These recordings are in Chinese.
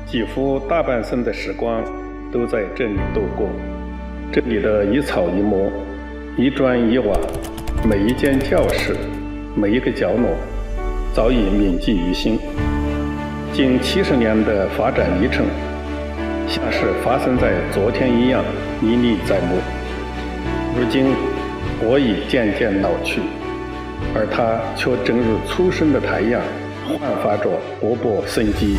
几乎大半生的时光都在这里度过。这里的一草一木、一砖一瓦，每一间教室，每一个角落，早已铭记于心。近70年的发展历程，像是发生在昨天一样历历在目。如今我已渐渐老去，而它却正如初升的太阳，焕发着勃勃生机。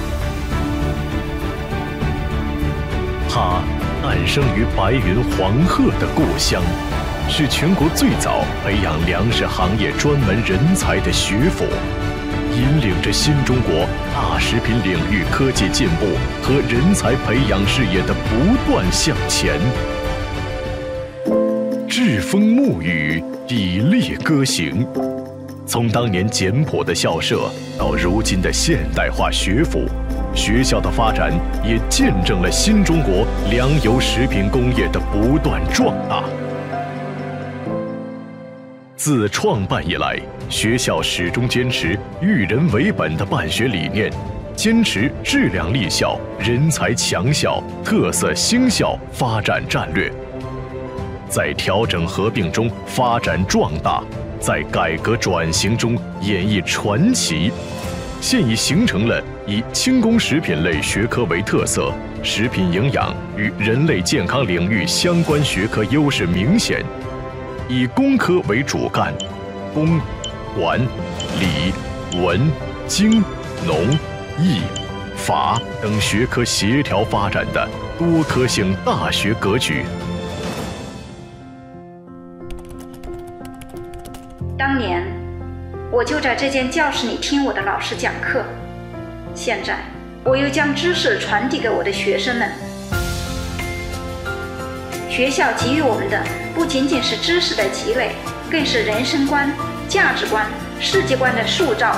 它诞生于白云黄鹤的故乡，是全国最早培养粮食行业专门人才的学府，引领着新中国大食品领域科技进步和人才培养事业的不断向前。栉风沐雨，砥砺歌行，从当年简朴的校舍到如今的现代化学府，学校的发展也见证了新中国粮油食品工业的不断壮大。自创办以来，学校始终坚持育人为本的办学理念，坚持质量立校、人才强校、特色兴校发展战略，在调整合并中发展壮大，在改革转型中演绎传奇。现已形成了以轻工食品类学科为特色，食品营养与人类健康领域相关学科优势明显，以工科为主干，工、管、理、文、经、农、医、法等学科协调发展的多科性大学格局。 当年我就在这间教室里听我的老师讲课，现在我又将知识传递给我的学生们。学校给予我们的不仅仅是知识的积累，更是人生观、价值观、世界观的塑造。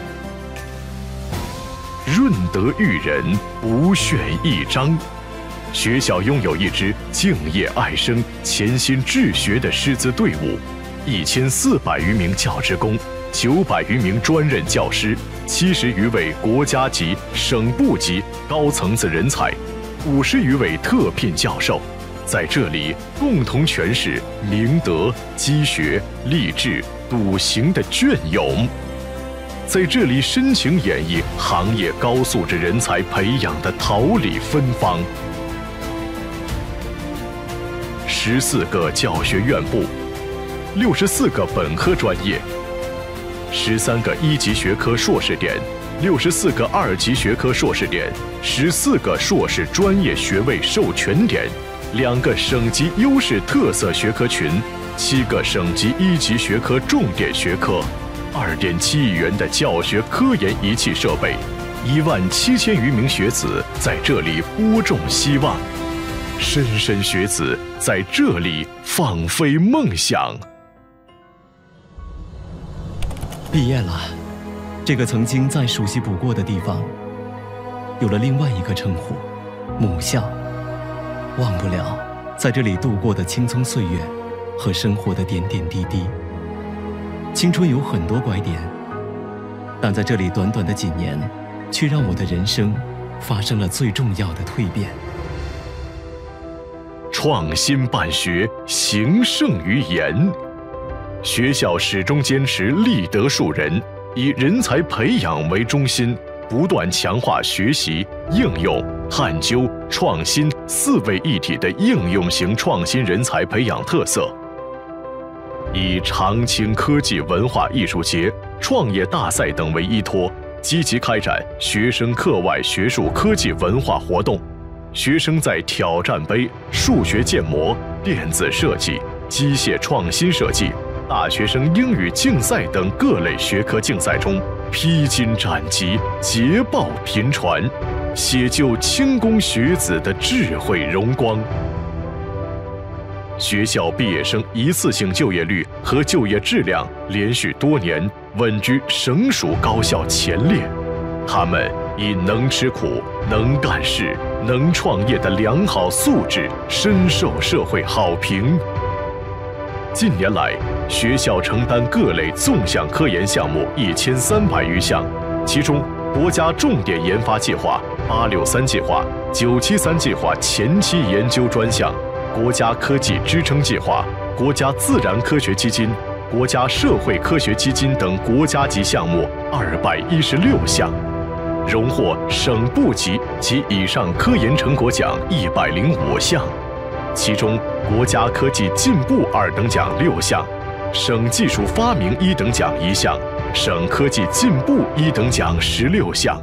润德育人，不炫一张。学校拥有一支敬业爱生、潜心治学的师资队伍，1400余名教职工，900余名专任教师，70余位国家级、省部级高层次人才，50余位特聘教授，在这里共同诠释明德、积学、励志、笃行的隽永，在这里深情演绎行业高素质人才培养的桃李芬芳。14个教学院部，64个本科专业，13个1级学科硕士点，64个2级学科硕士点，14个硕士专业学位授权点，2个省级优势特色学科群，7个省级1级学科重点学科，2.7亿元的教学科研仪器设备，17000余名学子在这里播种希望，莘莘学子在这里放飞梦想。 毕业了，这个曾经再熟悉不过的地方，有了另外一个称呼——母校。忘不了在这里度过的青葱岁月和生活的点点滴滴。青春有很多拐点，但在这里短短的几年，却让我的人生发生了最重要的蜕变。 创新办学，行胜于言。学校始终坚持立德树人，以人才培养为中心，不断强化学习、应用、探究、创新4位一体的应用型创新人才培养特色。以长青科技文化艺术节、创业大赛等为依托，积极开展学生课外学术科技文化活动。学生在挑战杯、数学建模、电子设计、机械创新设计、大学生英语竞赛等各类学科竞赛中披荆斩棘、捷报频传，写就轻工学子的智慧荣光。学校毕业生一次性就业率和就业质量连续多年稳居省属高校前列，他们以能吃苦、能干事、能创业的良好素质深受社会好评。近年来，学校承担各类纵向科研项目1300余项，其中国家重点研发计划 863计划、973计划前期研究专项、国家科技支撑计划、国家自然科学基金、国家社会科学基金等国家级项目216项，荣获省部级及以上科研成果奖105项，其中国家科技进步2等奖6项，省技术发明1等奖1项，省科技进步1等奖16项。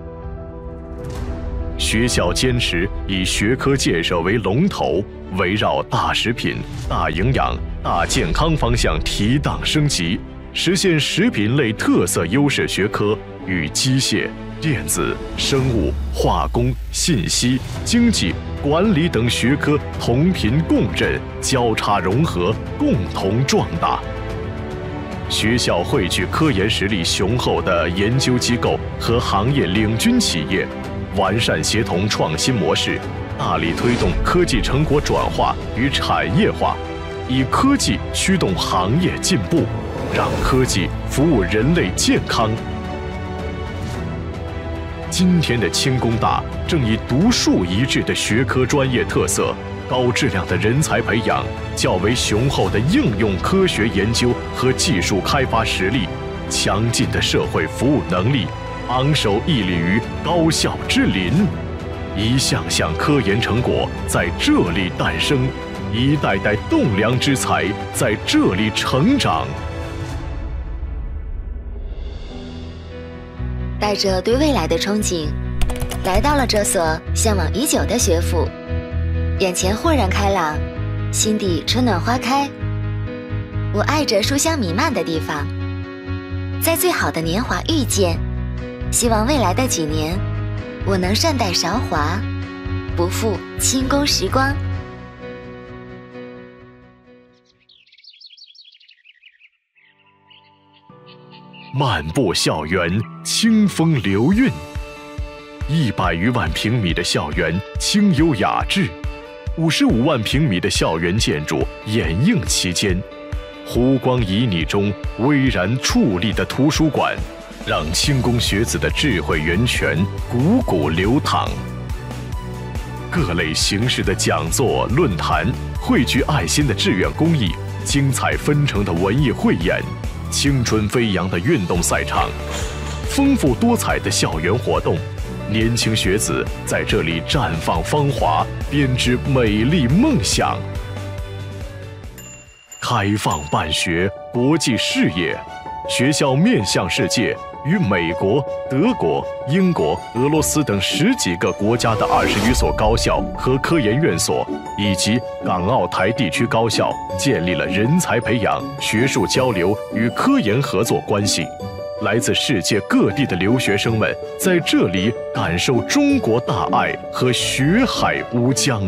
学校坚持以学科建设为龙头，围绕大食品、大营养、大健康方向提档升级，实现食品类特色优势学科与机械、电子、生物、化工、信息、经济、管理等学科同频共振、交叉融合，共同壮大。学校汇聚科研实力雄厚的研究机构和行业领军企业，完善协同创新模式，大力推动科技成果转化与产业化，以科技驱动行业进步，让科技服务人类健康。今天的轻工大正以独树一帜的学科专业特色、高质量的人才培养、较为雄厚的应用科学研究和技术开发实力、强劲的社会服务能力，昂首屹立于高校之林，一项项科研成果在这里诞生，一代代栋梁之才在这里成长。 带着对未来的憧憬，来到了这所向往已久的学府，眼前豁然开朗，心底春暖花开。我爱着书香弥漫的地方，在最好的年华遇见。希望未来的几年，我能善待韶华，不负轻工时光。 漫步校园，清风流韵。100余万平米的校园清幽雅致，55万平米的校园建筑掩映其间。湖光旖旎中巍然矗立的图书馆，让轻工学子的智慧源泉汩汩流淌。各类形式的讲座、论坛，汇聚爱心的志愿公益，精彩纷呈的文艺汇演，青春飞扬的运动赛场，丰富多彩的校园活动，年轻学子在这里绽放芳华，编织美丽梦想。开放办学，国际视野，学校面向世界，与美国、德国、英国、俄罗斯等10几个国家的20余所高校和科研院所，以及港澳台地区高校建立了人才培养、学术交流与科研合作关系。来自世界各地的留学生们在这里感受中国大爱和学海无疆。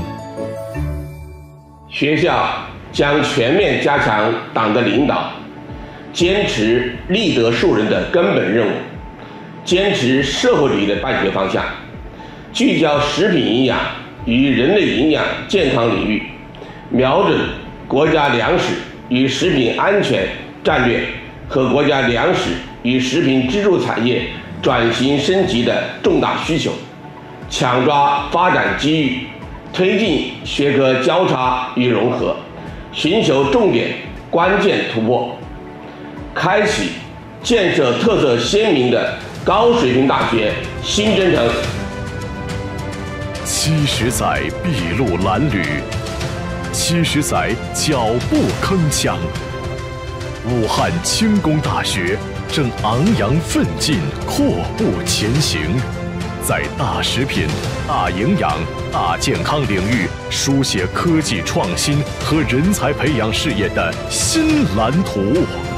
学校将全面加强党的领导，坚持立德树人的根本任务，坚持社会主义的办学方向，聚焦食品营养与人类营养健康领域，瞄准国家粮食与食品安全战略和国家粮食与食品支柱产业转型升级的重大需求，抢抓发展机遇，推进学科交叉与融合，寻求重点关键突破，开启建设特色鲜明的高水平大学新征程。 70载筚路蓝缕，70载脚步铿锵。武汉轻工大学正昂扬奋进，阔步前行，在大食品、大营养、大健康领域书写科技创新和人才培养事业的新蓝图。